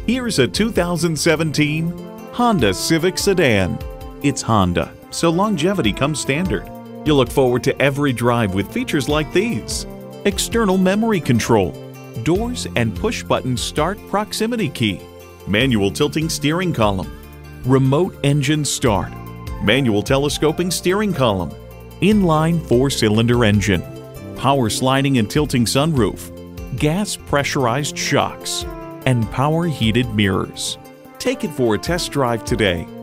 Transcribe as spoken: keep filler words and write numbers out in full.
Here's a two thousand seventeen Honda Civic sedan. It's Honda, so longevity comes standard. You'll look forward to every drive with features like these: external memory control, doors and push-button start proximity key, manual tilting steering column, remote engine start, manual telescoping steering column, inline four-cylinder engine, power sliding and tilting sunroof, gas pressurized shocks, and power heated mirrors. Take it for a test drive today.